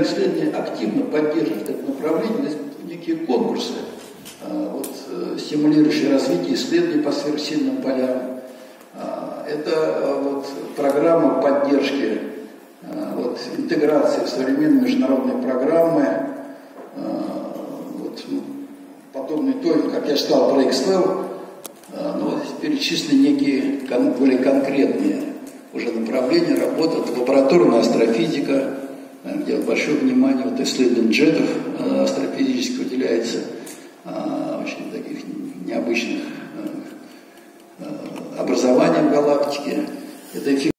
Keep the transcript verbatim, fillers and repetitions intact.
исследования активно поддерживают это направление, есть некие конкурсы, вот, стимулирующие развитие исследований по сверхсильным полям. Это вот, программа поддержки вот, интеграции в современные международные программы, вот, подобные той, как я сказал, про Excel, но перечислены некие более конкретные уже направления, работа, лабораторная астрофизика, где большое внимание вот, исследованиям джетов астрофизически уделяется, очень таких необычных образований в галактике. Это